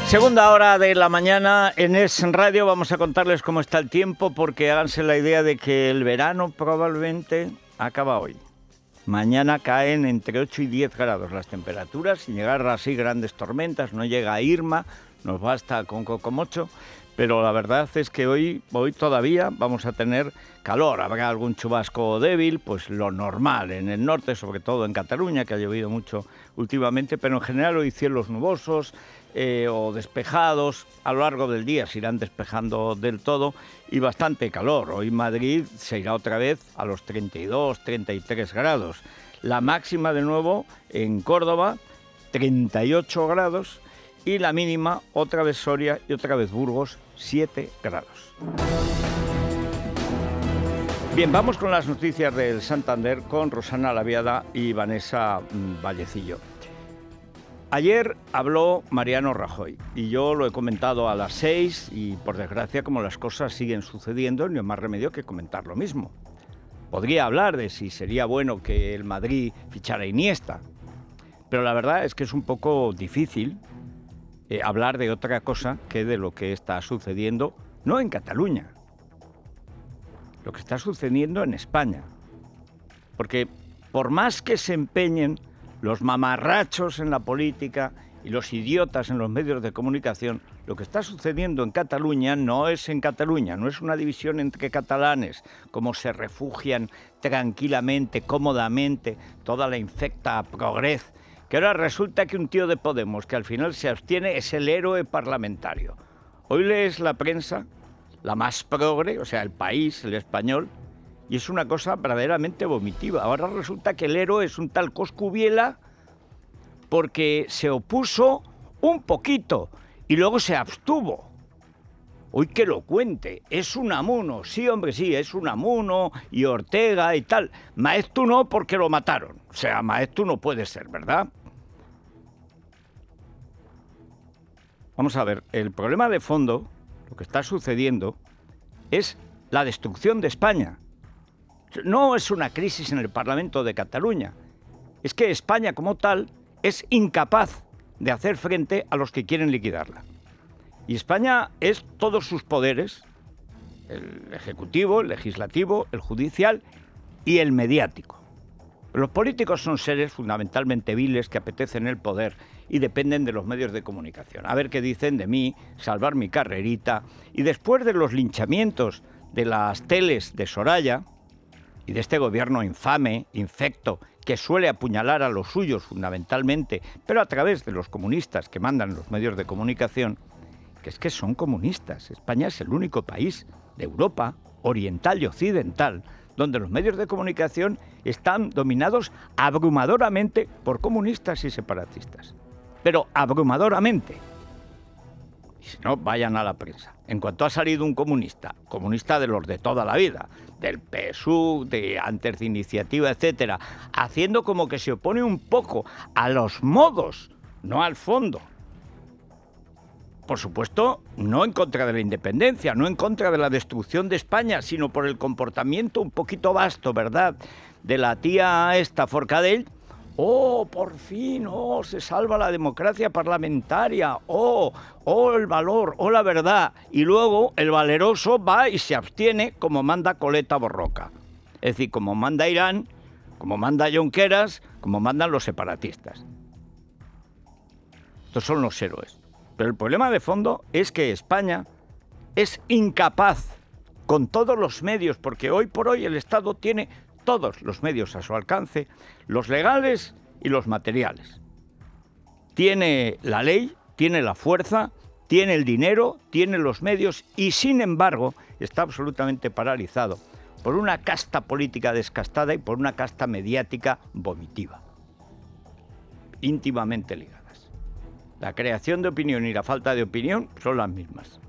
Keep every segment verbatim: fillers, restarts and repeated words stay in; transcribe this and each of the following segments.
Segunda hora de la mañana en Es Radio. Vamos a contarles cómo está el tiempo, porque háganse la idea de que el verano probablemente acaba hoy. Mañana caen entre ocho y diez grados las temperaturas, sin llegar así grandes tormentas. No llega a Irma, nos basta con Cocomocho, pero la verdad es que hoy, hoy todavía vamos a tener calor. Habrá algún chubasco débil, pues lo normal en el norte, sobre todo en Cataluña, que ha llovido mucho últimamente, pero en general hoy cielos nubosos, Eh, o despejados. A lo largo del día se irán despejando del todo y bastante calor. Hoy Madrid se irá otra vez a los treinta y dos, treinta y tres grados. La máxima de nuevo en Córdoba, treinta y ocho grados, y la mínima otra vez Soria y otra vez Burgos, siete grados. Bien, vamos con las noticias del Santander con Rosana Laviada y Vanessa Vallecillo. Ayer habló Mariano Rajoy y yo lo he comentado a las seis y, por desgracia, como las cosas siguen sucediendo, no hay más remedio que comentar lo mismo. Podría hablar de si sería bueno que el Madrid fichara a Iniesta, pero la verdad es que es un poco difícil eh, hablar de otra cosa que de lo que está sucediendo, no en Cataluña, lo que está sucediendo en España. Porque por más que se empeñen los mamarrachos en la política y los idiotas en los medios de comunicación, lo que está sucediendo en Cataluña no es en Cataluña, no es una división entre catalanes, como se refugian tranquilamente, cómodamente, toda la infecta progrez, que ahora resulta que un tío de Podemos, que al final se abstiene, es el héroe parlamentario. Hoy lees la prensa, la más progre, o sea, El País, El Español, y es una cosa verdaderamente vomitiva. Ahora resulta que el héroe es un tal Coscubiela porque se opuso un poquito y luego se abstuvo. Hoy que lo cuente, es un amuno. Sí, hombre, sí, es un amuno y Ortega y tal. Maeztu no, porque lo mataron. O sea, Maeztu no puede ser, ¿verdad? Vamos a ver, el problema de fondo, lo que está sucediendo, es la destrucción de España. No es una crisis en el Parlamento de Cataluña, es que España como tal es incapaz de hacer frente a los que quieren liquidarla. Y España es todos sus poderes, el ejecutivo, el legislativo, el judicial y el mediático. Los políticos son seres fundamentalmente viles que apetecen el poder y dependen de los medios de comunicación. A ver qué dicen de mí, salvar mi carrerita. Y después de los linchamientos de las teles de Soraya y de este gobierno infame, infecto, que suele apuñalar a los suyos fundamentalmente, pero a través de los comunistas que mandan los medios de comunicación, que es que son comunistas. España es el único país de Europa oriental y occidental donde los medios de comunicación están dominados abrumadoramente por comunistas y separatistas. Pero abrumadoramente. Y si no, vayan a la prensa. En cuanto ha salido un comunista, comunista de los de toda la vida, del P S U V, de antes de Iniciativa, etcétera, haciendo como que se opone un poco a los modos, no al fondo. Por supuesto, no en contra de la independencia, no en contra de la destrucción de España, sino por el comportamiento un poquito vasto, ¿verdad?, de la tía esta Forcadell. ¡Oh, por fin! ¡Oh, se salva la democracia parlamentaria! ¡Oh, oh, el valor! ¡Oh, la verdad! Y luego el valeroso va y se abstiene como manda Coleta Borroca. Es decir, como manda Irán, como manda Junqueras, como mandan los separatistas. Estos son los héroes. Pero el problema de fondo es que España es incapaz, con todos los medios, porque hoy por hoy el Estado tiene todos los medios a su alcance, los legales y los materiales. Tiene la ley, tiene la fuerza, tiene el dinero, tiene los medios y, sin embargo, está absolutamente paralizado por una casta política descastada y por una casta mediática vomitiva, íntimamente ligadas. La creación de opinión y la falta de opinión son las mismas.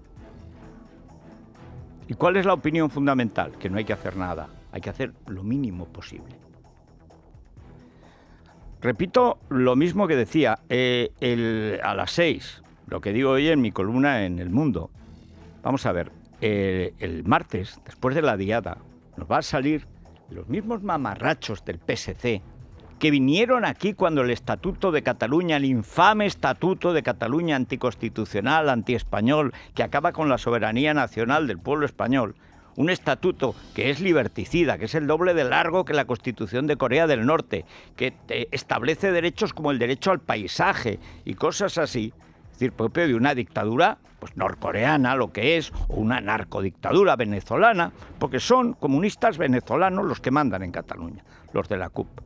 ¿Y cuál es la opinión fundamental? Que no hay que hacer nada. Hay que hacer lo mínimo posible. Repito lo mismo que decía eh, el, a las seis, lo que digo hoy en mi columna en El Mundo. Vamos a ver, eh, el martes, después de la diada, nos va a salir los mismos mamarrachos del P S C, que vinieron aquí cuando el Estatuto de Cataluña, el infame Estatuto de Cataluña anticonstitucional, antiespañol, que acaba con la soberanía nacional del pueblo español, un estatuto que es liberticida, que es el doble de largo que la Constitución de Corea del Norte, que establece derechos como el derecho al paisaje y cosas así, es decir, propio de una dictadura pues norcoreana, lo que es, o una narcodictadura venezolana, porque son comunistas venezolanos los que mandan en Cataluña, los de la C U P.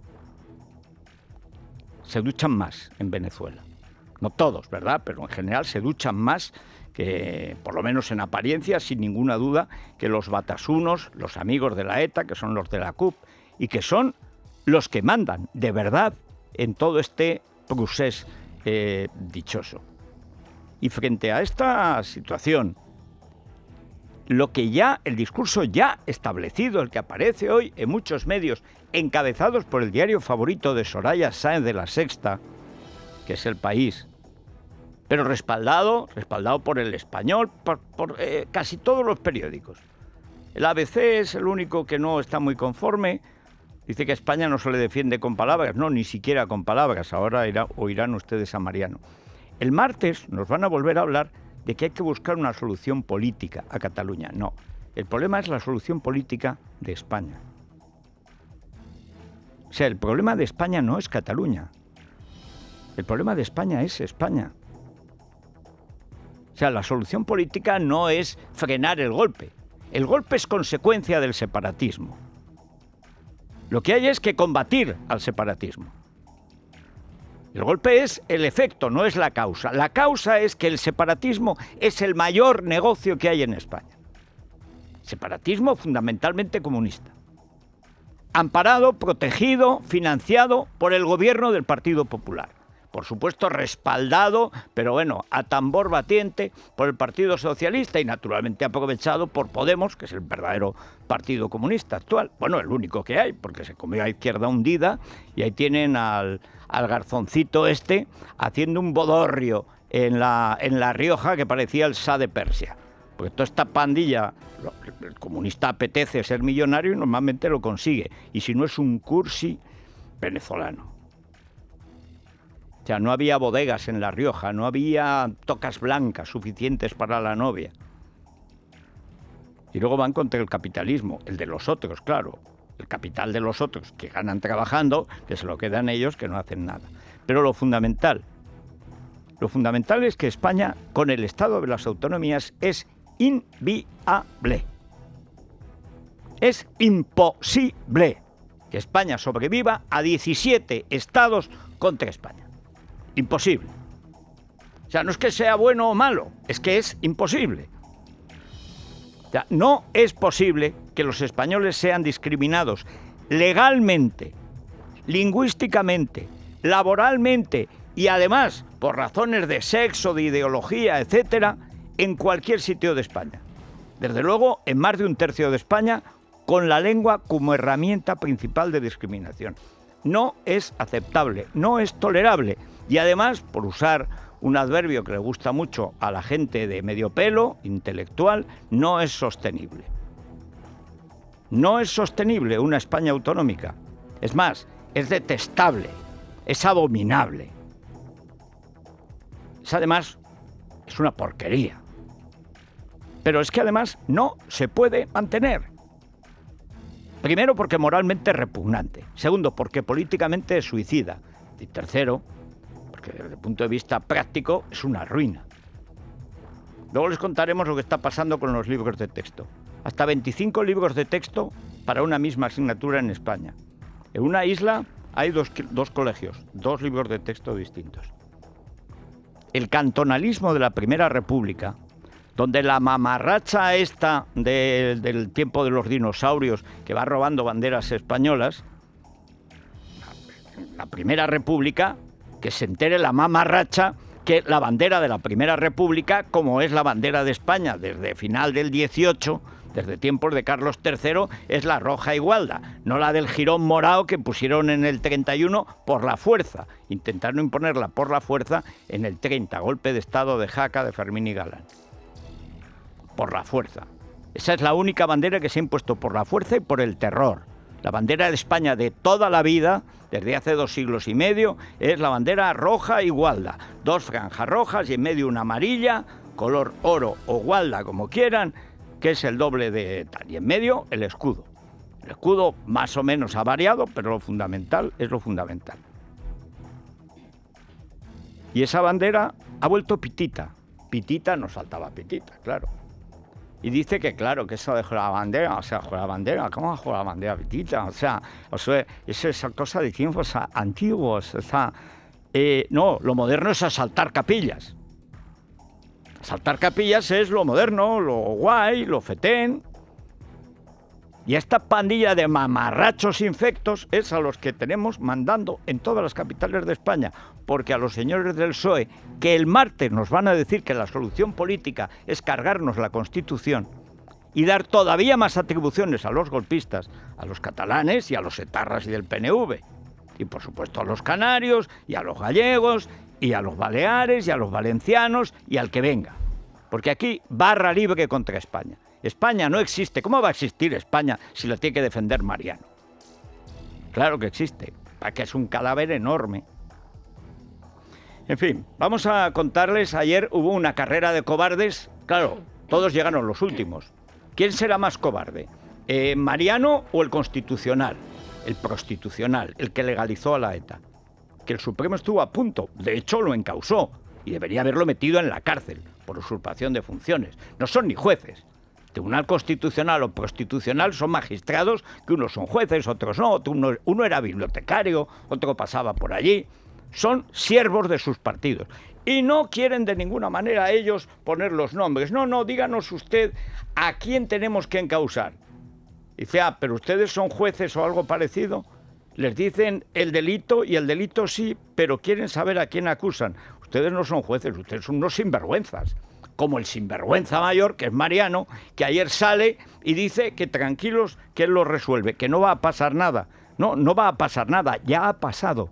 Se duchan más en Venezuela. No todos, ¿verdad? Pero en general se duchan más que, por lo menos en apariencia, sin ninguna duda, que los batasunos, los amigos de la ETA, que son los de la C U P, y que son los que mandan, de verdad, en todo este procés eh, dichoso. Y frente a esta situación, lo que ya, el discurso ya establecido, el que aparece hoy en muchos medios, encabezados por el diario favorito de Soraya Sáenz de La Sexta, que es El País, pero respaldado, respaldado por El Español, por, por eh, casi todos los periódicos. El A B C es el único que no está muy conforme, dice que a España no se le defiende con palabras, no, ni siquiera con palabras, ahora irá, oirán ustedes a Mariano. El martes nos van a volver a hablar de que hay que buscar una solución política a Cataluña. No, el problema es la solución política de España. O sea, el problema de España no es Cataluña. El problema de España es España. O sea, la solución política no es frenar el golpe. El golpe es consecuencia del separatismo. Lo que hay es que combatir al separatismo. El golpe es el efecto, no es la causa. La causa es que el separatismo es el mayor negocio que hay en España. Separatismo fundamentalmente comunista. Amparado, protegido, financiado por el gobierno del Partido Popular. Por supuesto respaldado, pero bueno, a tambor batiente por el Partido Socialista y naturalmente aprovechado por Podemos, que es el verdadero partido comunista actual. Bueno, el único que hay, porque se comió a Izquierda Hundida y ahí tienen al, al garzoncito este haciendo un bodorrio en la, en La Rioja que parecía el Shah de Persia. Porque toda esta pandilla, el comunista apetece ser millonario y normalmente lo consigue. Y si no es un cursi venezolano. O sea, no había bodegas en La Rioja, no había tocas blancas suficientes para la novia. Y luego van contra el capitalismo, el de los otros, claro. El capital de los otros, que ganan trabajando, que se lo quedan ellos, que no hacen nada. Pero lo fundamental, lo fundamental es que España, con el Estado de las Autonomías, es inviable. Es imposible que España sobreviva a diecisiete estados contra España. Imposible. O sea, no es que sea bueno o malo, es que es imposible. O sea, no es posible que los españoles sean discriminados legalmente, lingüísticamente, laboralmente y además por razones de sexo, de ideología, etcétera, en cualquier sitio de España. Desde luego, en más de un tercio de España, con la lengua como herramienta principal de discriminación. No es aceptable, no es tolerable. Y además, por usar un adverbio que le gusta mucho a la gente de medio pelo, intelectual, no es sostenible. No es sostenible una España autonómica. Es más, es detestable, es abominable. Es además, es una porquería. Pero es que además no se puede mantener. Primero, porque moralmente es repugnante. Segundo, porque políticamente es suicida. Y tercero, que desde el punto de vista práctico es una ruina. Luego les contaremos lo que está pasando con los libros de texto. Hasta veinticinco libros de texto para una misma asignatura en España. En una isla hay dos, dos colegios, dos libros de texto distintos. El cantonalismo de la Primera República, donde la mamarracha esta de, del tiempo de los dinosaurios que va robando banderas españolas, la Primera República, que se entere la mamarracha que la bandera de la Primera República, como es la bandera de España desde final del dieciocho, desde tiempos de Carlos tercero, es la roja igualda, no la del jirón morado que pusieron en el treinta y uno por la fuerza. Intentaron imponerla por la fuerza en el treinta, golpe de estado de Jaca de Fermín y Galán. Por la fuerza. Esa es la única bandera que se ha impuesto por la fuerza y por el terror. La bandera de España de toda la vida, desde hace dos siglos y medio, es la bandera roja y gualda. Dos franjas rojas y en medio una amarilla, color oro o gualda, como quieran, que es el doble de tal. Y en medio el escudo. El escudo más o menos ha variado, pero lo fundamental es lo fundamental. Y esa bandera ha vuelto pitita. Pitita, nos faltaba pitita, claro. Y dice que, claro, que eso de la bandera, o sea, la bandera, ¿cómo bajo la bandera pitita? O sea, o sea, es esa cosa de tiempos antiguos. O sea, eh, no, lo moderno es asaltar capillas. Asaltar capillas es lo moderno, lo guay, lo fetén. Y esta pandilla de mamarrachos infectos es a los que tenemos mandando en todas las capitales de España, porque a los señores del P S O E, que el martes nos van a decir que la solución política es cargarnos la Constitución y dar todavía más atribuciones a los golpistas, a los catalanes y a los etarras y del P N V, y por supuesto a los canarios y a los gallegos y a los baleares y a los valencianos y al que venga, porque aquí barra libre contra España. España no existe. ¿Cómo va a existir España si la tiene que defender Mariano? Claro que existe, para que es un cadáver enorme. En fin, vamos a contarles, ayer hubo una carrera de cobardes, claro, todos llegaron los últimos. ¿Quién será más cobarde? Eh, ¿Mariano o el Constitucional? El prostitucional, el que legalizó a la ETA. Que el Supremo estuvo a punto, de hecho lo encausó, y debería haberlo metido en la cárcel, por usurpación de funciones. No son ni jueces. Tribunal Constitucional o Prostitucional son magistrados que unos son jueces, otros no, uno, uno era bibliotecario, otro pasaba por allí. Son siervos de sus partidos y no quieren de ninguna manera ellos poner los nombres. No, no, díganos usted a quién tenemos que encausar. Dice, ah, pero ustedes son jueces o algo parecido. Les dicen el delito y el delito sí, pero quieren saber a quién acusan. Ustedes no son jueces, ustedes son unos sinvergüenzas. Como el sinvergüenza mayor, que es Mariano, que ayer sale y dice que tranquilos, que él lo resuelve, que no va a pasar nada. No, no va a pasar nada, ya ha pasado.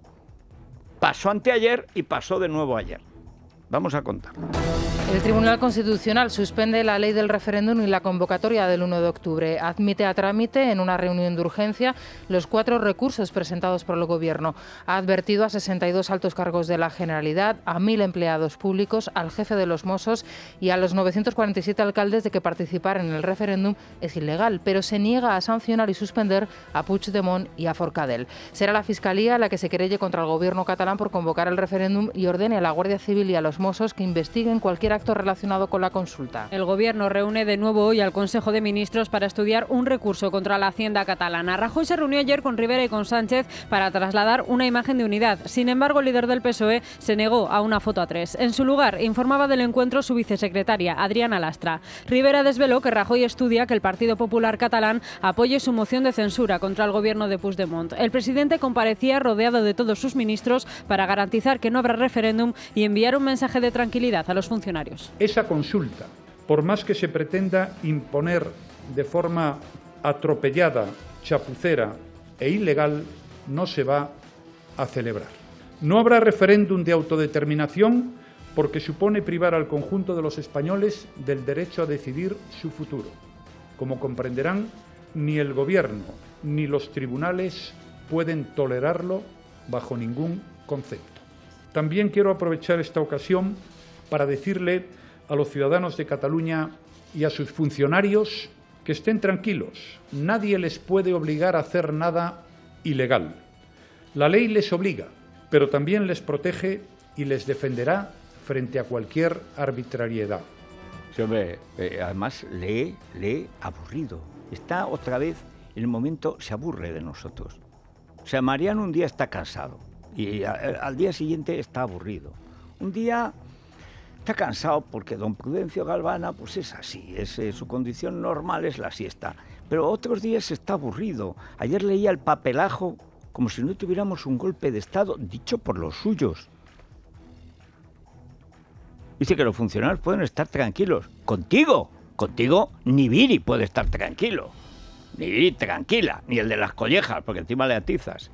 Pasó anteayer y pasó de nuevo ayer. Vamos a contar. El Tribunal Constitucional suspende la ley del referéndum y la convocatoria del uno de octubre. Admite a trámite en una reunión de urgencia los cuatro recursos presentados por el Gobierno. Ha advertido a sesenta y dos altos cargos de la Generalidad, a mil empleados públicos, al jefe de los Mossos y a los novecientos cuarenta y siete alcaldes de que participar en el referéndum es ilegal, pero se niega a sancionar y suspender a Puigdemont y a Forcadell. Será la Fiscalía la que se querelle contra el Gobierno catalán por convocar el referéndum y ordene a la Guardia Civil y a los Mossos que investiguen cualquier acto relacionado con la consulta. El Gobierno reúne de nuevo hoy al Consejo de Ministros para estudiar un recurso contra la Hacienda catalana. Rajoy se reunió ayer con Rivera y con Sánchez para trasladar una imagen de unidad. Sin embargo, el líder del P S O E se negó a una foto a tres. En su lugar, informaba del encuentro su vicesecretaria, Adriana Lastra. Rivera desveló que Rajoy estudia que el Partido Popular catalán apoye su moción de censura contra el Gobierno de Puigdemont. El presidente comparecía rodeado de todos sus ministros para garantizar que no habrá referéndum y enviar un mensaje de tranquilidad a los funcionarios. Esa consulta, por más que se pretenda imponer de forma atropellada, chapucera e ilegal, no se va a celebrar. No habrá referéndum de autodeterminación porque supone privar al conjunto de los españoles del derecho a decidir su futuro. Como comprenderán, ni el Gobierno ni los tribunales pueden tolerarlo bajo ningún concepto. También quiero aprovechar esta ocasión para decirle a los ciudadanos de Cataluña y a sus funcionarios que estén tranquilos. Nadie les puede obligar a hacer nada ilegal. La ley les obliga, pero también les protege y les defenderá frente a cualquier arbitrariedad. Sí, hombre, eh, además lee, lee aburrido. Está otra vez, en el momento se aburre de nosotros. O sea, Mariano un día está cansado y a, al día siguiente está aburrido. Un día está cansado porque don Prudencio Galvana, pues es así, es, eh, su condición normal es la siesta. Pero otros días está aburrido. Ayer leía el papelajo como si no tuviéramos un golpe de Estado dicho por los suyos. Dice que los funcionarios pueden estar tranquilos. Contigo, contigo ni Viri puede estar tranquilo. Ni Viri tranquila, ni el de las collejas, porque encima le atizas.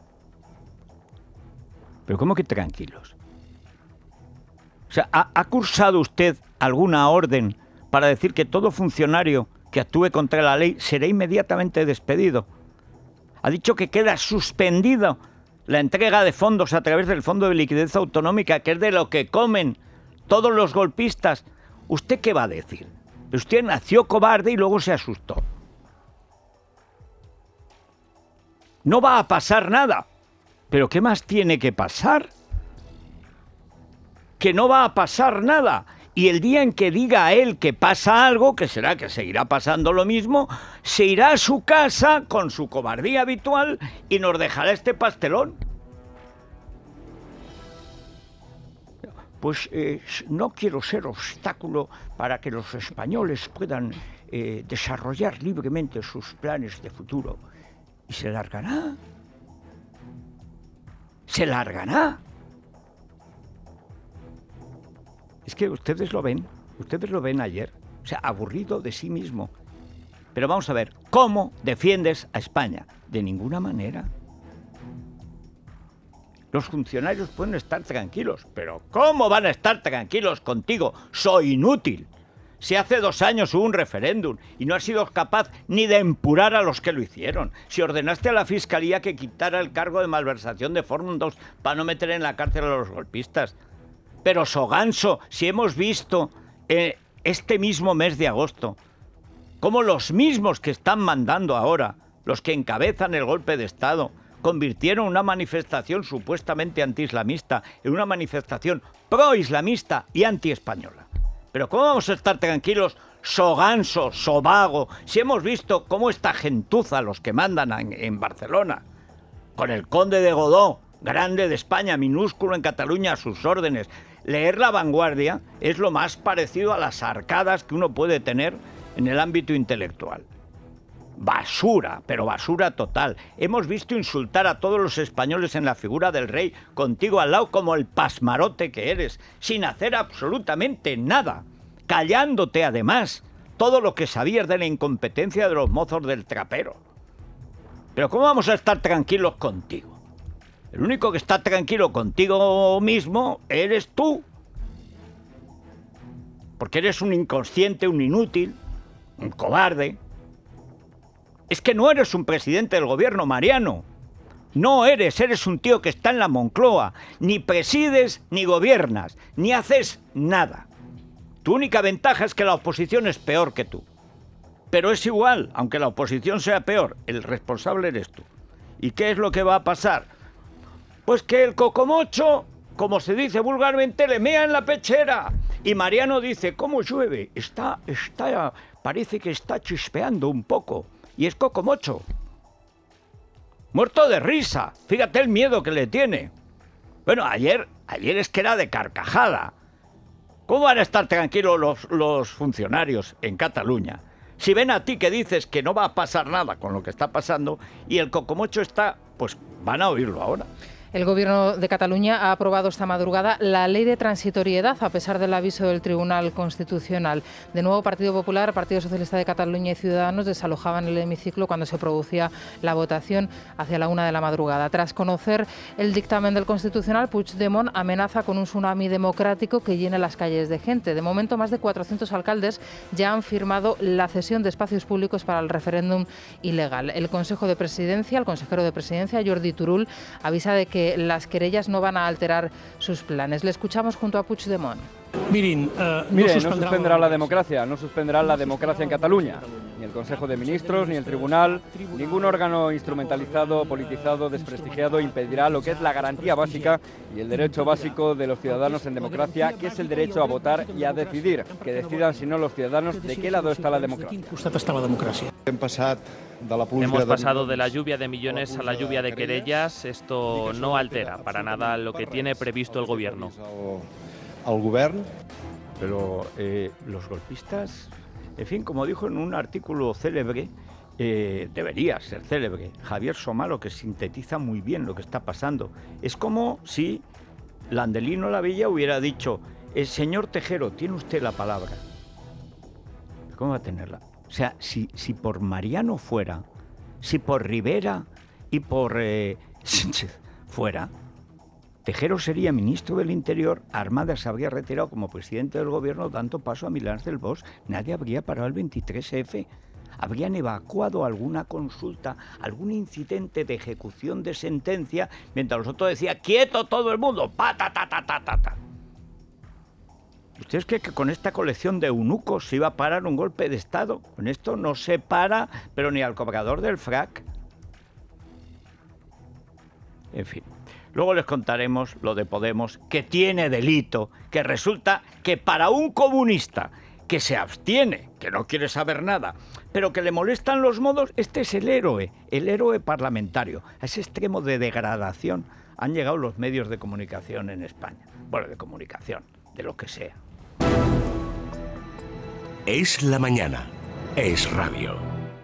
Pero ¿cómo que tranquilos? O sea, ¿ha, ¿ha cursado usted alguna orden para decir que todo funcionario que actúe contra la ley será inmediatamente despedido? Ha dicho que queda suspendida la entrega de fondos a través del Fondo de Liquidez Autonómica, que es de lo que comen todos los golpistas. ¿Usted qué va a decir? Usted nació cobarde y luego se asustó. No va a pasar nada. ¿Pero qué más tiene que pasar? Que no va a pasar nada. Y el día en que diga a él que pasa algo, que será que seguirá pasando lo mismo, se irá a su casa con su cobardía habitual y nos dejará este pastelón. Pues eh, no quiero ser obstáculo para que los españoles puedan eh, desarrollar libremente sus planes de futuro. ¿Y se largará? ¿Se largará? Es que ustedes lo ven, ustedes lo ven ayer, o sea, aburrido de sí mismo. Pero vamos a ver, ¿cómo defiendes a España? De ninguna manera. Los funcionarios pueden estar tranquilos, pero ¿cómo van a estar tranquilos contigo? Soy inútil. Si hace dos años hubo un referéndum y no has sido capaz ni de empurar a los que lo hicieron. Si ordenaste a la Fiscalía que quitara el cargo de malversación de fondos para no meter en la cárcel a los golpistas. Pero Soganso, si hemos visto eh, este mismo mes de agosto, cómo los mismos que están mandando ahora, los que encabezan el golpe de Estado, convirtieron una manifestación supuestamente antiislamista en una manifestación proislamista y antiespañola. Pero ¿cómo vamos a estar tranquilos, Soganso, Sobago, si hemos visto cómo esta gentuza, los que mandan en, en Barcelona, con el conde de Godó, grande de España, minúsculo en Cataluña a sus órdenes? Leer La Vanguardia es lo más parecido a las arcadas que uno puede tener en el ámbito intelectual. Basura, pero basura total. Hemos visto insultar a todos los españoles en la figura del rey, contigo al lado como el pasmarote que eres, sin hacer absolutamente nada, callándote además todo lo que sabías de la incompetencia de los mozos del trapero. Pero ¿cómo vamos a estar tranquilos contigo? El único que está tranquilo contigo mismo eres tú. Porque eres un inconsciente, un inútil, un cobarde. Es que no eres un presidente del gobierno, Mariano. No eres, eres un tío que está en la Moncloa. Ni presides, ni gobiernas, ni haces nada. Tu única ventaja es que la oposición es peor que tú. Pero es igual, aunque la oposición sea peor, el responsable eres tú. ¿Y qué es lo que va a pasar? Pues que el cocomocho, como se dice vulgarmente, le mea en la pechera. Y Mariano dice, ¿cómo llueve? Está, está, parece que está chispeando un poco. Y es cocomocho. Muerto de risa. Fíjate el miedo que le tiene. Bueno, ayer, ayer es que era de carcajada. ¿Cómo van a estar tranquilos los, los funcionarios en Cataluña si ven a ti que dices que no va a pasar nada con lo que está pasando y el cocomocho está, pues van a oírlo ahora? El Gobierno de Cataluña ha aprobado esta madrugada la ley de transitoriedad, a pesar del aviso del Tribunal Constitucional. De nuevo, Partido Popular, Partido Socialista de Cataluña y Ciudadanos desalojaban el hemiciclo cuando se producía la votación hacia la una de la madrugada. Tras conocer el dictamen del Constitucional, Puigdemont amenaza con un tsunami democrático que llene las calles de gente. De momento, más de cuatrocientos alcaldes ya han firmado la cesión de espacios públicos para el referéndum ilegal. El Consejo de Presidencia, el consejero de Presidencia, Jordi Turull, avisa de que las querellas no van a alterar sus planes. Le escuchamos junto a Puigdemont. Miren, uh, no, Mire, no suspenderá la democracia, no suspenderá la democracia en Cataluña. Ni el Consejo de Ministros, ni el Tribunal, ningún órgano instrumentalizado, politizado, desprestigiado impedirá lo que es la garantía básica y el derecho básico de los ciudadanos en democracia, que es el derecho a votar y a decidir. Que decidan, si no, los ciudadanos de qué lado está la democracia. Hemos pasado de la lluvia de millones a la lluvia de querellas. Esto no altera para nada lo que tiene previsto el Gobierno. Al gobierno, pero eh, los golpistas, en fin, como dijo en un artículo célebre, eh, debería ser célebre, Javier Somalo, que sintetiza muy bien lo que está pasando. Es como si Landelino la Villa hubiera dicho, el señor Tejero, tiene usted la palabra. ¿Cómo va a tenerla? O sea, si, si por Mariano fuera, si por Rivera y por eh, Sánchez fuera, Tejero sería ministro del Interior, Armada se habría retirado como presidente del gobierno, dando paso a Milán del Bosch. Nadie habría parado el veintitrés efe. habrían evacuado alguna consulta, algún incidente de ejecución de sentencia, mientras los otros decían, ¡quieto todo el mundo! ¡Pa, ta, ta, ta, ta, ta, ta! ¿Ustedes creen que con esta colección de eunucos se iba a parar un golpe de Estado? Con esto no se para, pero ni al cobrador del frac. En fin. Luego les contaremos lo de Podemos, que tiene delito, que resulta que para un comunista que se abstiene, que no quiere saber nada, pero que le molestan los modos, este es el héroe, el héroe parlamentario. A ese extremo de degradación han llegado los medios de comunicación en España. Bueno, de comunicación, de lo que sea. Es la mañana, es radio.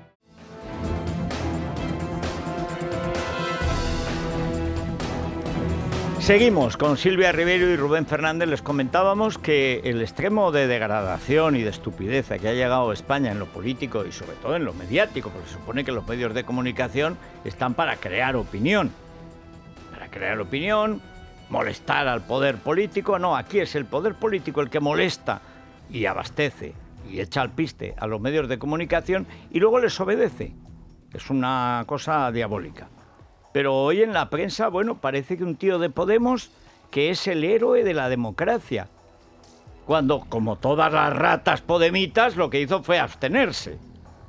Seguimos con Silvia Rivero y Rubén Fernández. Les comentábamos que el extremo de degradación y de estupidez a que ha llegado España en lo político y sobre todo en lo mediático, porque se supone que los medios de comunicación están para crear opinión. Para crear opinión, molestar al poder político. No, aquí es el poder político el que molesta y abastece y echa al piste a los medios de comunicación y luego les obedece. Es una cosa diabólica. Pero hoy en la prensa, bueno, parece que un tío de Podemos que es el héroe de la democracia. Cuando, como todas las ratas podemitas, lo que hizo fue abstenerse.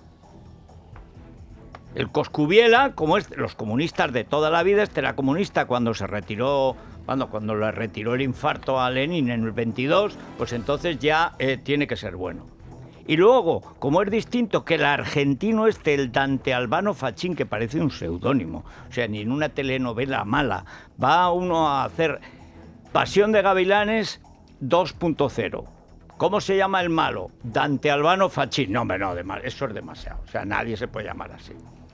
El Coscubiela, como es, los comunistas de toda la vida, este era comunista cuando se retiró, cuando, cuando le retiró el infarto a Lenin en el veintidós, pues entonces ya eh, tiene que ser bueno. Y luego, como es distinto que el argentino este, el Dante Albano Fachín, que parece un seudónimo, o sea, ni en una telenovela mala, va uno a hacer Pasión de Gavilanes dos punto cero. ¿Cómo se llama el malo? Dante Albano Fachín. No, hombre, no, eso es demasiado. O sea, nadie se puede llamar así.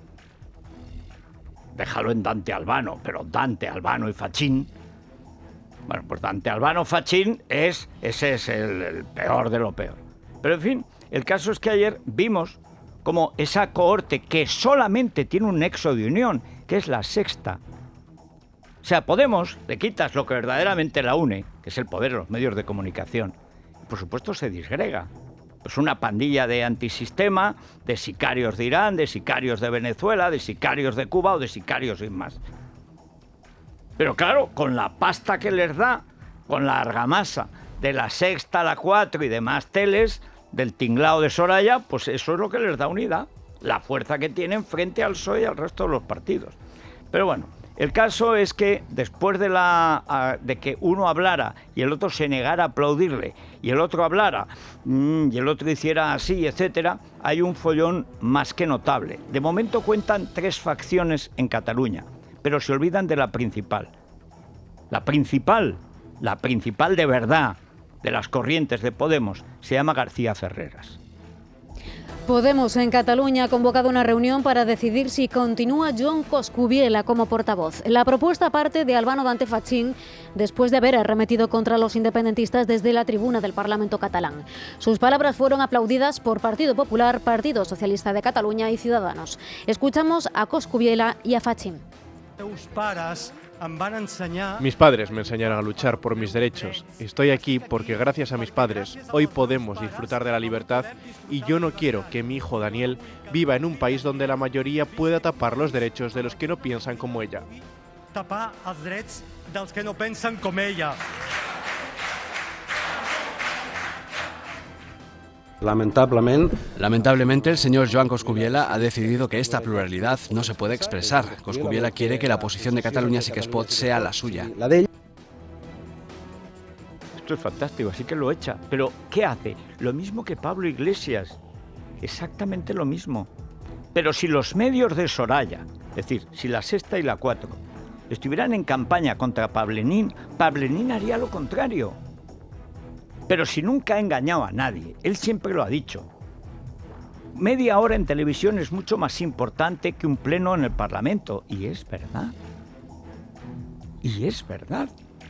Déjalo en Dante Albano, pero Dante Albano y Fachín... Bueno, pues Dante Albano Fachín es, ese es el, el peor de lo peor. Pero en fin... El caso es que ayer vimos como esa cohorte que solamente tiene un nexo de unión, que es la Sexta. O sea, Podemos, le quitas lo que verdaderamente la une, que es el poder de los medios de comunicación. Y por supuesto se disgrega. Pues una pandilla de antisistema, de sicarios de Irán, de sicarios de Venezuela, de sicarios de Cuba o de sicarios sin más. Pero claro, con la pasta que les da, con la argamasa de la Sexta, la Cuatro y demás teles... del tinglao de Soraya, pues eso es lo que les da unidad, la fuerza que tienen frente al P S O E y al resto de los partidos. Pero bueno, el caso es que después de, la, de que uno hablara y el otro se negara a aplaudirle, y el otro hablara mmm, y el otro hiciera así, etcétera, hay un follón más que notable. De momento cuentan tres facciones en Cataluña, pero se olvidan de la principal. La principal, la principal de verdad, de las corrientes de Podemos, se llama García Ferreras. Podemos en Cataluña ha convocado una reunión para decidir si continúa John Coscubiela como portavoz. La propuesta parte de Albano Dante Fachín después de haber arremetido contra los independentistas desde la tribuna del Parlamento catalán. Sus palabras fueron aplaudidas por Partido Popular, Partido Socialista de Cataluña y Ciudadanos. Escuchamos a Coscubiela y a Fachín. Mis padres me enseñaron a luchar por mis derechos. Estoy aquí porque gracias a mis padres hoy podemos disfrutar de la libertad y yo no quiero que mi hijo Daniel viva en un país donde la mayoría pueda tapar los derechos de los que no piensan como ella. Tapar els drets dels que no pensen com ella. Lamentablemente, Lamentablemente, el señor Joan Coscubiela ha decidido que esta pluralidad no se puede expresar. Coscubiela quiere que la posición de Catalunya Sí que es Pot sea la suya. Esto es fantástico, así que lo echa. Pero, ¿qué hace? Lo mismo que Pablo Iglesias. Exactamente lo mismo. Pero si los medios de Soraya, es decir, si la Sexta y la Cuatro, estuvieran en campaña contra Pablenín, Pablenín haría lo contrario. Pero si nunca ha engañado a nadie, él siempre lo ha dicho. Media hora en televisión es mucho más importante que un pleno en el Parlamento. Y es verdad. Y es verdad.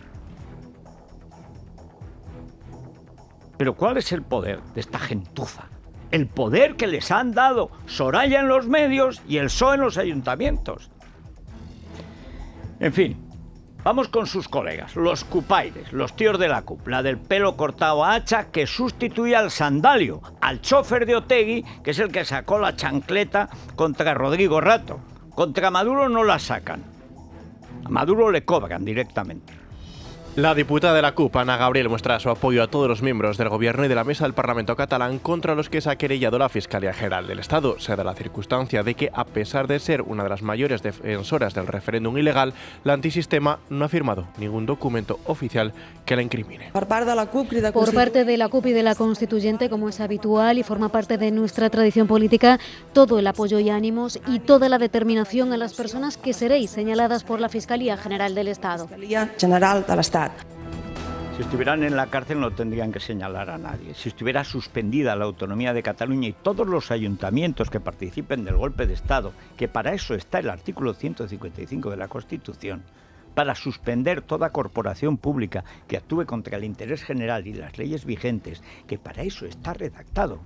Pero ¿cuál es el poder de esta gentuza? El poder que les han dado Soraya en los medios y el P S O E en los ayuntamientos. En fin, Vamos con sus colegas, los cupaires, los tíos de la C U P, la del pelo cortado a hacha que sustituye al sandalio, al chofer de Otegi, que es el que sacó la chancleta contra Rodrigo Rato. Contra Maduro no la sacan. A Maduro le cobran directamente. La diputada de la C U P, Ana Gabriel, muestra su apoyo a todos los miembros del Gobierno y de la mesa del Parlamento catalán contra los que se ha querellado la Fiscalía General del Estado. Se da la circunstancia de que, a pesar de ser una de las mayores defensoras del referéndum ilegal, la antisistema no ha firmado ningún documento oficial que la incrimine. Por parte de la C U P y de la Constituyente, como es habitual y forma parte de nuestra tradición política, todo el apoyo y ánimos y toda la determinación a las personas que seréis señaladas por la Fiscalía General del Estado. General del Estado. Si estuvieran en la cárcel no tendrían que señalar a nadie. Si estuviera suspendida la autonomía de Cataluña y todos los ayuntamientos que participen del golpe de Estado, que para eso está el artículo ciento cincuenta y cinco de la Constitución, para suspender toda corporación pública que actúe contra el interés general y las leyes vigentes, que para eso está redactado,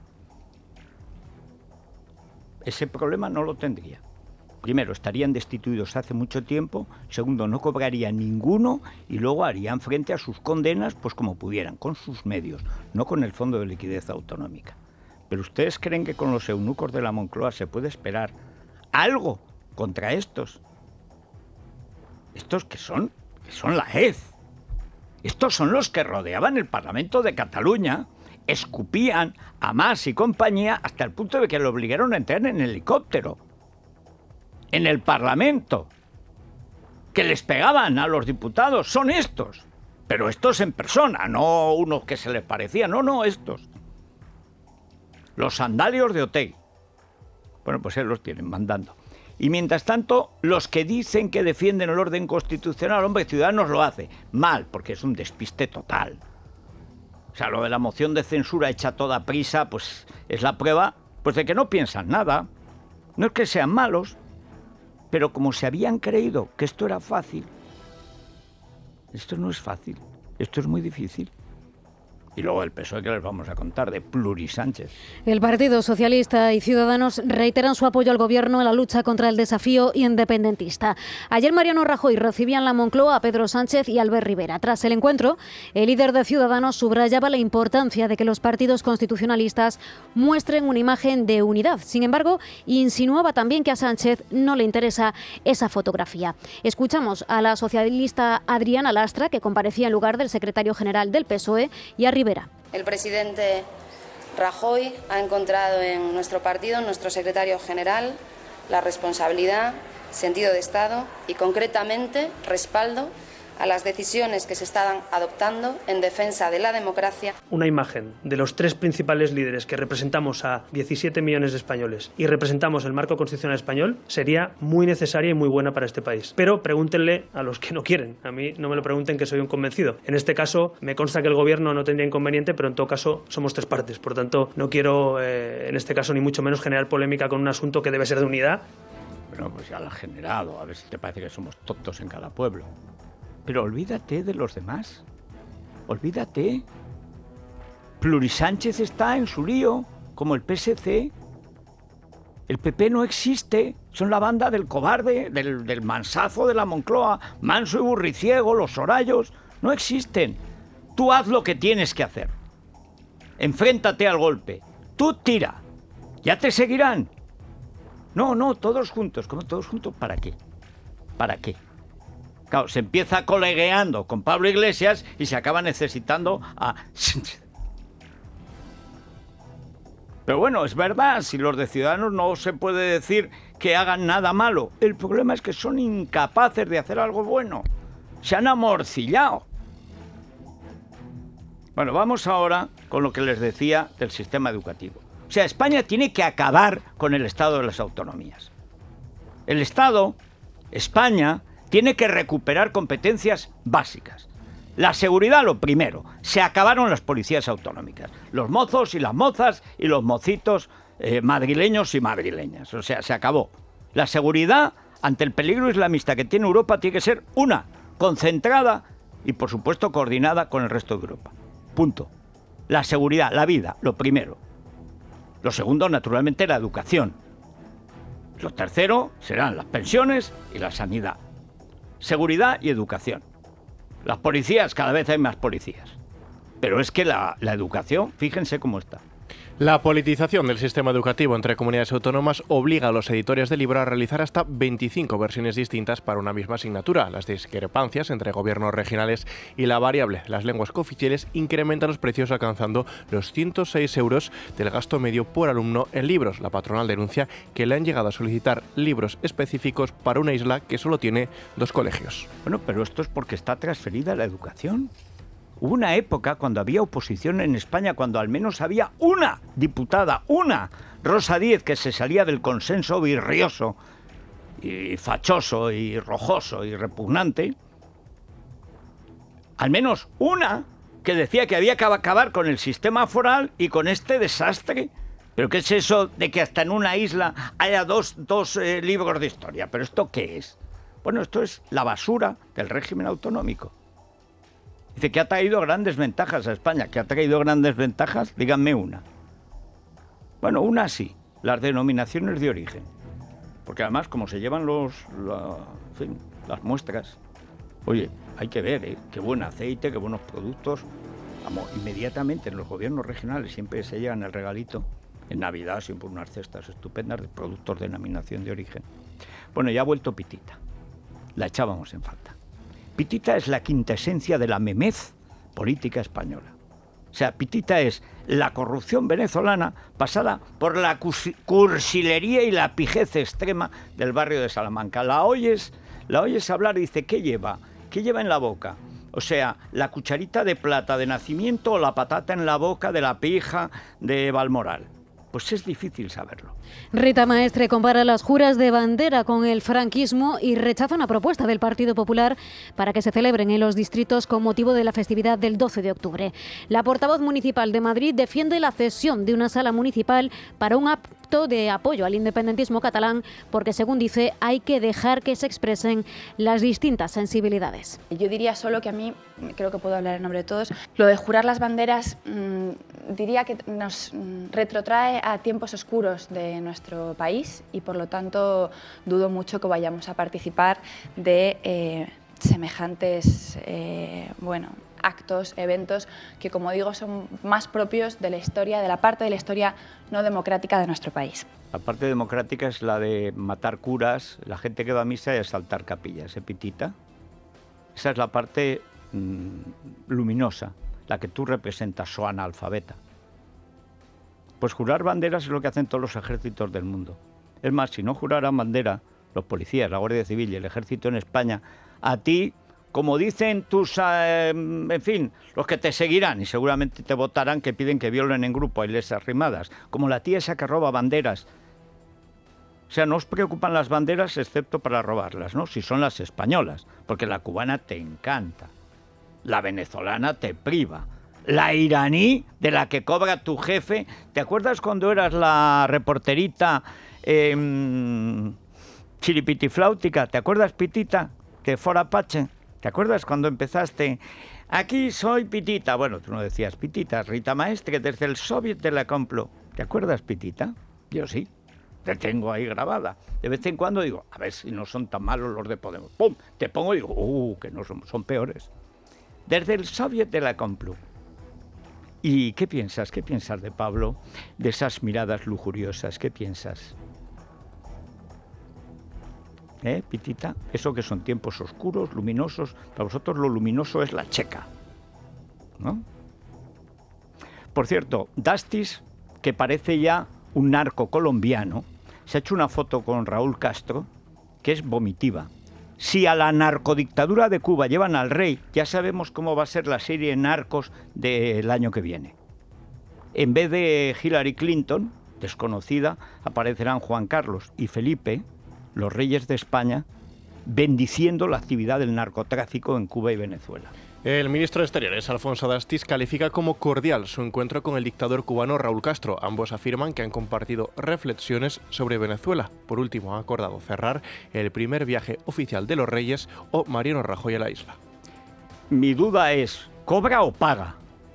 ese problema no lo tendría. Primero, estarían destituidos hace mucho tiempo. Segundo, no cobrarían ninguno. Y luego harían frente a sus condenas pues como pudieran, con sus medios, no con el Fondo de Liquidez Autonómica. ¿Pero ustedes creen que con los eunucos de la Moncloa se puede esperar algo contra estos? Estos que son, que son la E Z. Estos son los que rodeaban el Parlamento de Cataluña, escupían a Mas y compañía hasta el punto de que lo obligaron a entrar en helicóptero. En el Parlamento, que les pegaban a los diputados, son estos. Pero estos en persona, no unos que se les parecían, no, no, estos. Los sandalios de Otegi. Bueno, pues él los tienen mandando. Y mientras tanto, los que dicen que defienden el orden constitucional, hombre, Ciudadanos lo hace. Mal, porque es un despiste total. O sea, lo de la moción de censura hecha a toda prisa, pues es la prueba pues de que no piensan nada. No es que sean malos, pero como se habían creído que esto era fácil, esto no es fácil, esto es muy difícil. Y luego el P S O E, que les vamos a contar, de Plurisánchez. El Partido Socialista y Ciudadanos reiteran su apoyo al Gobierno en la lucha contra el desafío independentista. Ayer Mariano Rajoy recibía en la Moncloa a Pedro Sánchez y Albert Rivera. Tras el encuentro, el líder de Ciudadanos subrayaba la importancia de que los partidos constitucionalistas muestren una imagen de unidad. Sin embargo, insinuaba también que a Sánchez no le interesa esa fotografía. Escuchamos a la socialista Adriana Lastra, que comparecía en lugar del secretario general del P S O E, y a Rivera. El presidente Rajoy ha encontrado en nuestro partido, en nuestro secretario general, la responsabilidad, sentido de Estado y, concretamente, respaldo a las decisiones que se están adoptando en defensa de la democracia. Una imagen de los tres principales líderes que representamos a diecisiete millones de españoles y representamos el marco constitucional español sería muy necesaria y muy buena para este país. Pero pregúntenle a los que no quieren. A mí no me lo pregunten, que soy un convencido. En este caso me consta que el Gobierno no tendría inconveniente, pero en todo caso somos tres partes. Por tanto, no quiero eh, en este caso ni mucho menos generar polémica con un asunto que debe ser de unidad. Bueno, pues ya lo ha generado. A ver si te parece que somos tontos en cada pueblo. Pero olvídate de los demás. Olvídate. Plurisánchez está en su lío, como el P S C. El P P no existe. Son la banda del cobarde, del, del mansazo de la Moncloa. Manso y burriciego, los Sorayos. No existen. Tú haz lo que tienes que hacer. Enfréntate al golpe. Tú tira. Ya te seguirán. No, no, todos juntos. ¿Cómo todos juntos? ¿Para qué? ¿Para qué? Claro, se empieza colegueando con Pablo Iglesias y se acaba necesitando a... Pero bueno, es verdad, si los de Ciudadanos no se puede decir que hagan nada malo. El problema es que son incapaces de hacer algo bueno. Se han amorcillado. Bueno, vamos ahora con lo que les decía del sistema educativo. O sea, España tiene que acabar con el estado de las autonomías. El Estado, España, tiene que recuperar competencias básicas. La seguridad, lo primero. Se acabaron las policías autonómicas. Los mozos y las mozas y los mocitos eh, madrileños y madrileñas. O sea, se acabó. La seguridad ante el peligro islamista que tiene Europa tiene que ser una, concentrada y, por supuesto, coordinada con el resto de Europa. Punto. La seguridad, la vida, lo primero. Lo segundo, naturalmente, la educación. Lo tercero serán las pensiones y la sanidad. Seguridad y educación. Las policías, cada vez hay más policías. Pero es que la, la educación, fíjense cómo está. La politización del sistema educativo entre comunidades autónomas obliga a los editores de libro a realizar hasta veinticinco versiones distintas para una misma asignatura. Las discrepancias entre gobiernos regionales y la variable de las lenguas cooficiales incrementan los precios alcanzando los ciento seis euros del gasto medio por alumno en libros. La patronal denuncia que le han llegado a solicitar libros específicos para una isla que solo tiene dos colegios. Bueno, pero esto es porque está transferida la educación. Hubo una época cuando había oposición en España, cuando al menos había una diputada, una, Rosa Díez, que se salía del consenso virrioso y fachoso y rojoso y repugnante. Al menos una que decía que había que acabar con el sistema foral y con este desastre. ¿Pero qué es eso de que hasta en una isla haya dos, dos eh, libros de historia? ¿Pero esto qué es? Bueno, esto es la basura del régimen autonómico. Dice que ha traído grandes ventajas a España. ¿Que ha traído grandes ventajas? Díganme una. Bueno, una sí, las denominaciones de origen. Porque además, como se llevan los, la, en fin, las muestras, oye, hay que ver, ¿eh? Qué buen aceite, qué buenos productos. Vamos, inmediatamente en los gobiernos regionales siempre se llevan el regalito. En Navidad siempre unas cestas estupendas de productos de denominación de origen. Bueno, ya ha vuelto Pitita. La echábamos en falta. Pitita es la quintesencia de la memez política española. O sea, Pitita es la corrupción venezolana pasada por la cursilería y la pijez extrema del barrio de Salamanca. La oyes, la oyes hablar y dice, ¿qué lleva? ¿Qué lleva en la boca? O sea, la cucharita de plata de nacimiento o la patata en la boca de la pija de Balmoral. Pues es difícil saberlo. Rita Maestre compara las juras de bandera con el franquismo y rechaza una propuesta del Partido Popular para que se celebren en los distritos con motivo de la festividad del doce de octubre. La portavoz municipal de Madrid defiende la cesión de una sala municipal para un acto de apoyo al independentismo catalán porque, según dice, hay que dejar que se expresen las distintas sensibilidades. Yo diría solo que a mí, creo que puedo hablar en nombre de todos, lo de jurar las banderas mmm, diría que nos mmm, retrotrae a tiempos oscuros de nuestro país y por lo tanto dudo mucho que vayamos a participar de eh, semejantes eh, bueno, actos, eventos que, como digo, son más propios de la historia, de la parte de la historia no democrática de nuestro país. La parte democrática es la de matar curas, la gente que va a misa y asaltar capillas, ¿eh, Pitita? Esa es la parte mmm, luminosa, la que tú representas, o analfabeta. Pues jurar banderas es lo que hacen todos los ejércitos del mundo. Es más, si no juraran bandera, los policías, la Guardia Civil y el ejército en España, a ti, como dicen tus, eh, en fin, los que te seguirán y seguramente te votarán, que piden que violen en grupo a iglesias rimadas, como la tía esa que roba banderas. O sea, no os preocupan las banderas excepto para robarlas, ¿no? Si son las españolas, porque la cubana te encanta, la venezolana te priva. La iraní, de la que cobra tu jefe. ¿Te acuerdas cuando eras la reporterita eh, chiripitifláutica? ¿Te acuerdas, Pitita, que fora Pache? ¿Te acuerdas cuando empezaste? Aquí soy Pitita. Bueno, tú no decías Pitita, Rita Maestre, desde el Soviet de la Complo. ¿Te acuerdas, Pitita? Yo sí. Te tengo ahí grabada. De vez en cuando digo, a ver si no son tan malos los de Podemos. ¡Pum! Te pongo y digo, ¡uh! Que no son, son peores. Desde el Soviet de la Complo. ¿Y qué piensas? ¿Qué piensas de Pablo? De esas miradas lujuriosas, ¿qué piensas? ¿Eh, Pitita? Eso que son tiempos oscuros, luminosos. Para vosotros lo luminoso es la checa, ¿no? Por cierto, Dastis, que parece ya un narco colombiano, se ha hecho una foto con Raúl Castro que es vomitiva. Si a la narcodictadura de Cuba llevan al rey, ya sabemos cómo va a ser la serie Narcos del año que viene. En vez de Hillary Clinton, desconocida, aparecerán Juan Carlos y Felipe, los reyes de España, bendiciendo la actividad del narcotráfico en Cuba y Venezuela. El ministro de Exteriores, Alfonso Dastis, califica como cordial su encuentro con el dictador cubano Raúl Castro. Ambos afirman que han compartido reflexiones sobre Venezuela. Por último, ha acordado cerrar el primer viaje oficial de los Reyes o Mariano Rajoy a la isla. Mi duda es, ¿cobra o paga?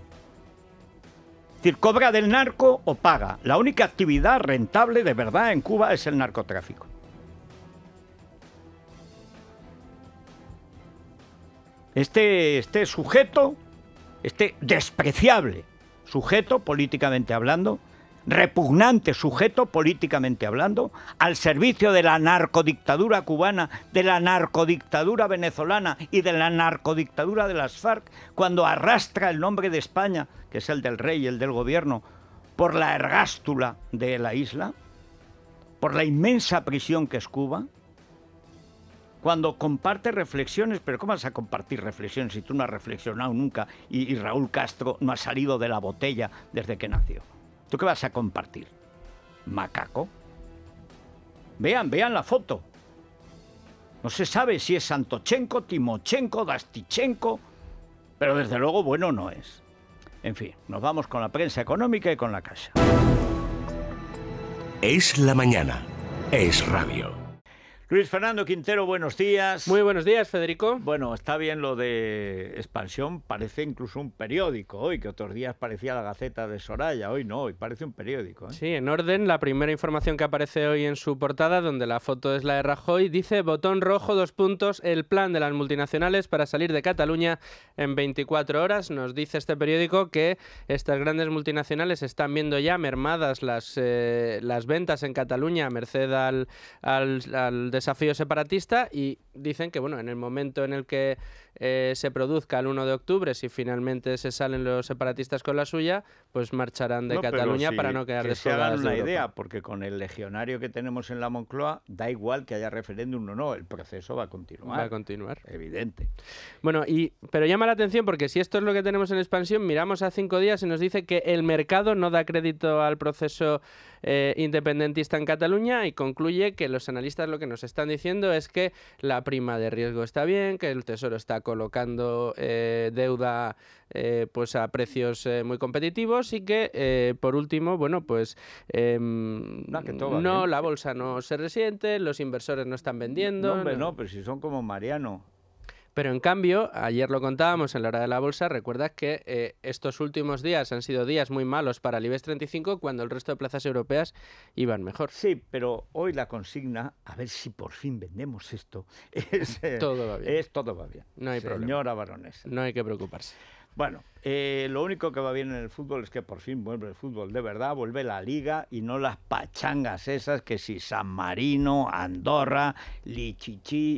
Es decir, ¿cobra del narco o paga? La única actividad rentable de verdad en Cuba es el narcotráfico. Este, este sujeto, este despreciable sujeto, políticamente hablando, repugnante sujeto, políticamente hablando, al servicio de la narcodictadura cubana, de la narcodictadura venezolana y de la narcodictadura de las FARC, cuando arrastra el nombre de España, que es el del rey y el del gobierno, por la ergástula de la isla, por la inmensa prisión que es Cuba, cuando comparte reflexiones, pero ¿cómo vas a compartir reflexiones si tú no has reflexionado nunca y, y Raúl Castro no ha salido de la botella desde que nació? ¿Tú qué vas a compartir? ¿Macaco? Vean, vean la foto. No se sabe si es Santochenko, Timochenko, Dastichenko, pero desde luego bueno no es. En fin, nos vamos con la prensa económica y con la Caixa. Es la mañana. Es radio. Luis Fernando Quintero, buenos días. Muy buenos días, Federico. Bueno, está bien lo de Expansión, parece incluso un periódico hoy, que otros días parecía la Gaceta de Soraya, hoy no, hoy parece un periódico, ¿eh? Sí, en orden, la primera información que aparece hoy en su portada, donde la foto es la de Rajoy, dice botón rojo, dos puntos, el plan de las multinacionales para salir de Cataluña en veinticuatro horas. Nos dice este periódico que estas grandes multinacionales están viendo ya mermadas las, eh, las ventas en Cataluña a merced al, al, al desafío separatista, y dicen que bueno, en el momento en el que eh, se produzca el uno de octubre, si finalmente se salen los separatistas con la suya, pues marcharán de no, Cataluña sí, para no quedar descolgadas. Que se hagan una de idea, porque con el legionario que tenemos en la Moncloa, da igual que haya referéndum o no, el proceso va a continuar. Va a continuar. Evidente. Bueno, y pero llama la atención porque si esto es lo que tenemos en Expansión, miramos a cinco días y nos dice que el mercado no da crédito al proceso eh, independentista en Cataluña, y concluye que los analistas lo que nos están diciendo es que la prima de riesgo está bien, que el Tesoro está colocando eh, deuda eh, pues a precios eh, muy competitivos, y que eh, por último, bueno, pues eh, no, que todo no bien. La bolsa no se resiente, los inversores no están vendiendo. No, hombre, no, pero si son como Mariano. Pero en cambio, ayer lo contábamos en la hora de la bolsa, recuerdas que eh, estos últimos días han sido días muy malos para el IBEX treinta y cinco cuando el resto de plazas europeas iban mejor. Sí, pero hoy la consigna, a ver si por fin vendemos esto, es, eh, todo va bien. Es todo va bien. No hay Señora problema. Señora baronesa. No hay que preocuparse. Bueno, eh, lo único que va bien en el fútbol es que por fin vuelve el fútbol de verdad, vuelve la Liga y no las pachangas esas que si San Marino, Andorra, Lichichi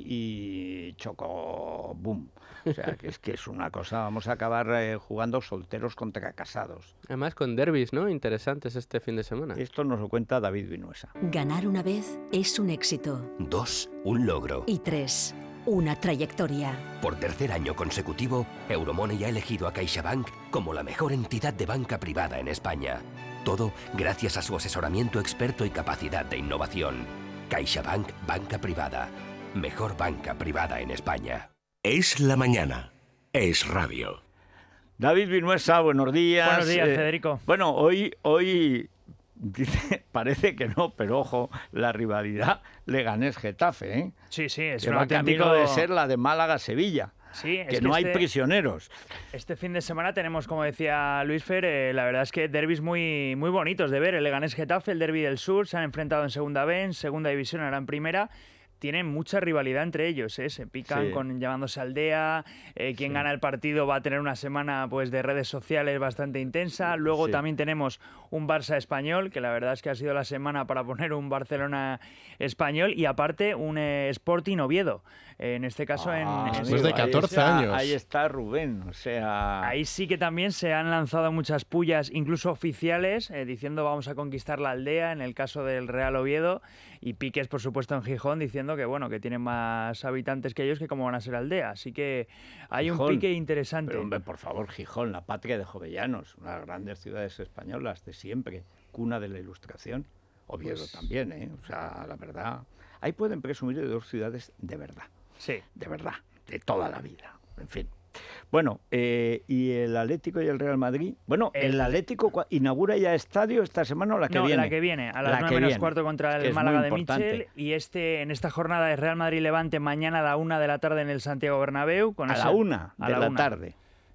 y Chocobum. O sea, que es que es una cosa, vamos a acabar eh, jugando solteros contra casados. Además con derbis, ¿no? Interesantes este fin de semana. Esto nos lo cuenta David Vinuesa. Ganar una vez es un éxito. Dos, un logro. Y tres, una trayectoria. Por tercer año consecutivo, Euromoney ha elegido a CaixaBank como la mejor entidad de banca privada en España. Todo gracias a su asesoramiento experto y capacidad de innovación. CaixaBank Banca Privada. Mejor banca privada en España. Es la mañana. Es radio. David Vinuesa, buenos días. Buenos días, eh, Federico. Bueno, hoy, hoy dice, parece que no, pero ojo, la rivalidad Leganés-Getafe, ¿eh? Sí, sí, es que un va auténtico... camino de ser la de Málaga-Sevilla. Sí, es que, que no este, hay prisioneros. Este fin de semana tenemos, como decía Luis Fer, eh, la verdad es que derbis muy, muy bonitos de ver. El Leganés-Getafe, el derbi del sur, se han enfrentado en segunda B, en segunda división, ahora en primera. Tienen mucha rivalidad entre ellos, ¿eh? Se pican sí. con llamándose aldea, eh, quien sí. gana el partido va a tener una semana pues de redes sociales bastante intensa. Luego sí. también tenemos un Barça español, que la verdad es que ha sido la semana para poner un Barcelona español, y aparte un eh, Sporting Oviedo. Eh, en este caso, ah, en, en después de catorce ahí, años. Ahí está Rubén, o sea... Ahí sí que también se han lanzado muchas pullas, incluso oficiales, eh, diciendo vamos a conquistar la aldea, en el caso del Real Oviedo, y Piques, por supuesto, en Gijón, diciendo que bueno, que tienen más habitantes que ellos, que cómo van a ser aldea. Así que hay Gijón, un pique interesante. Pero hombre, por favor, Gijón, la patria de Jovellanos, unas grandes ciudades españolas de siempre, cuna de la Ilustración. Oviedo pues... también, ¿eh? O sea, la verdad, ahí pueden presumir de dos ciudades de verdad. Sí. De verdad, de toda la vida, en fin. Bueno, eh, ¿y el Atlético y el Real Madrid? Bueno, el, el Atlético inaugura ya estadio esta semana o la que no, viene. la que viene, a las nueve menos cuarto contra el Málaga de Michel, y este en esta jornada de Real Madrid-Levante mañana a la una de la tarde en el Santiago Bernabéu. Con a ese, la una de a la, la una. tarde.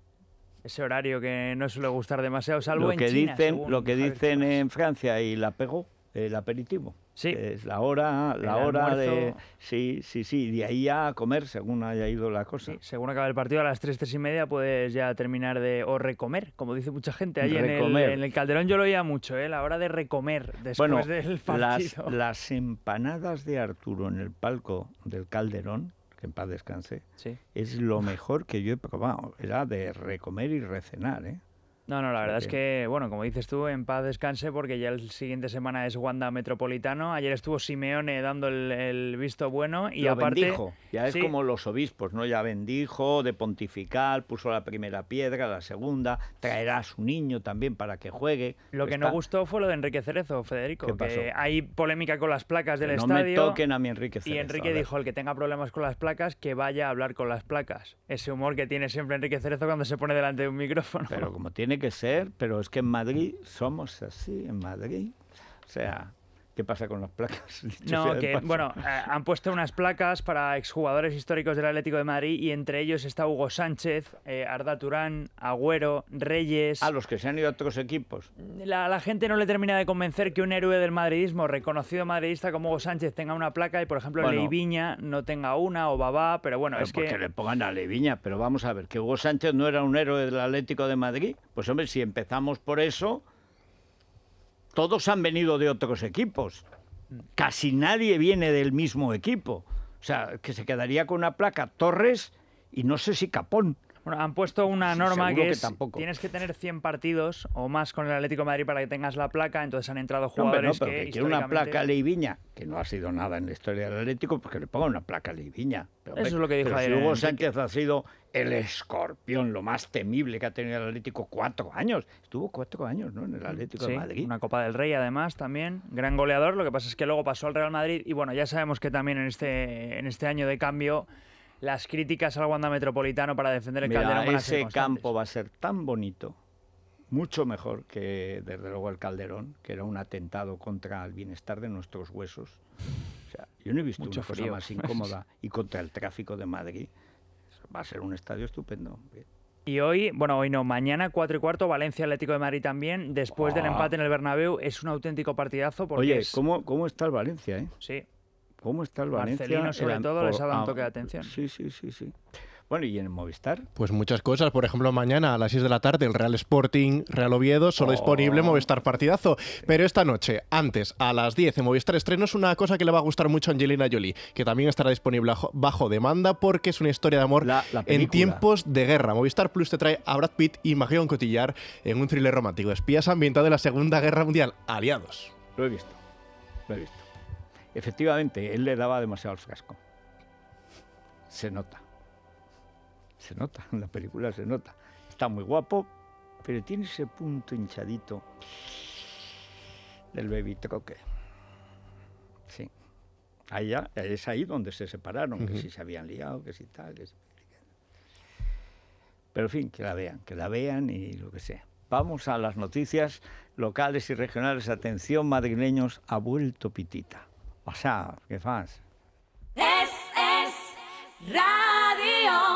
Ese horario que no suele gustar demasiado, salvo lo que en China. Dicen, lo que dicen en Francia, y la pegó, el aperitivo. Sí. Es la hora, la El hora almuerzo. de... Sí, sí, sí, de ahí a comer, según haya ido la cosa. Sí, según acabe el partido a las tres, tres y media puedes ya terminar de... o recomer, como dice mucha gente. Ahí en el, en el Calderón yo lo oía mucho, ¿eh? La hora de recomer después bueno, del las, partido. las empanadas de Arturo en el palco del Calderón, que en paz descanse, sí. es lo mejor que yo he probado. Era de recomer y recenar, ¿eh? No, no, la verdad Porque... es que, bueno, como dices tú, en paz descanse porque ya el siguiente semana es Wanda Metropolitano. Ayer estuvo Simeone dando el, el visto bueno y Lo aparte... bendijo. Ya es sí. como los obispos, ¿no? Ya bendijo, de pontifical, puso la primera piedra, la segunda, traerá a su niño también para que juegue. Lo que Está... no gustó fue lo de Enrique Cerezo, Federico. ¿Qué pasó? Que hay polémica con las placas del que no estadio. No me toquen a mi Enrique Cerezo. Y Enrique dijo, el que tenga problemas con las placas, que vaya a hablar con las placas. Ese humor que tiene siempre Enrique Cerezo cuando se pone delante de un micrófono. Pero como tiene que ser, pero es que en Madrid somos así, en Madrid. O sea, ¿qué pasa con las placas? No, que, bueno, eh, han puesto unas placas para exjugadores históricos del Atlético de Madrid y entre ellos está Hugo Sánchez, eh, Arda Turán, Agüero, Reyes... A los que se han ido a otros equipos. La, la gente no le termina de convencer que un héroe del madridismo, reconocido madridista como Hugo Sánchez, tenga una placa y, por ejemplo, bueno, Leiviña no tenga una, o Babá, pero bueno, pero es que... que le pongan a Leiviña, pero vamos a ver, que Hugo Sánchez no era un héroe del Atlético de Madrid. Pues hombre, si empezamos por eso, todos han venido de otros equipos. Casi nadie viene del mismo equipo. O sea, que se quedaría con una placa Torres y no sé si Capón. Bueno, han puesto una norma sí, que, que es tampoco. Tienes que tener cien partidos o más con el Atlético de Madrid para que tengas la placa, entonces han entrado No, hombre, jugadores no, pero que, que quiere una históricamente... placa a Leiviña, que no ha sido nada en la historia del Atlético, porque le ponga una placa a Leiviña. Pero, Eso es lo que dijo pero ayer si Hugo Enrique. Sánchez ha sido el escorpión, lo más temible que ha tenido el Atlético cuatro años. Estuvo cuatro años, ¿no?, en el Atlético Sí, de Madrid. una Copa del Rey además también, gran goleador, lo que pasa es que luego pasó al Real Madrid y bueno, ya sabemos que también en este, en este año de cambio las críticas al Wanda Metropolitano para defender el Mira, Calderón van a ser ese constantes. campo va a ser tan bonito, mucho mejor que desde luego el Calderón, que era un atentado contra el bienestar de nuestros huesos. O sea, yo no he visto Mucho una frío. cosa más incómoda y contra el tráfico de Madrid. Va a ser un estadio estupendo. Y hoy, bueno, hoy no, mañana cuatro y cuarto, Valencia Atlético de Madrid también, después Oh. del empate en el Bernabéu, es un auténtico partidazo porque Oye, es... ¿cómo, ¿cómo está el Valencia, eh? Sí. ¿Cómo está el Valencia? Marcelino, sobre El- todo, les ha dado un ah, toque de atención. Sí, sí, sí, sí. Bueno, ¿y en el Movistar? Pues muchas cosas. Por ejemplo, mañana a las seis de la tarde el Real Sporting, Real Oviedo, solo Oh. disponible Movistar Partidazo. Pero esta noche, antes, a las diez en Movistar Estrenos, una cosa que le va a gustar mucho a Angelina Jolie, que también estará disponible bajo, bajo demanda porque es una historia de amor La- la en película. tiempos de guerra. Movistar Plus te trae a Brad Pitt y Marion Cotillard en un thriller romántico de espías ambientado en la Segunda Guerra Mundial. Aliados. Lo he visto, lo he visto. Efectivamente, él le daba demasiado al frasco. Se nota. Se nota, en la película se nota. Está muy guapo, pero tiene ese punto hinchadito del baby troque. Sí. Ahí ya, es ahí donde se separaron, que Ujú. si se habían liado, que si tal, que si... Pero en fin, que la vean, que la vean y lo que sea. Vamos a las noticias locales y regionales. Atención, madrileños, ha vuelto Pitita. O sea, ¿qué fas? Es, es radio.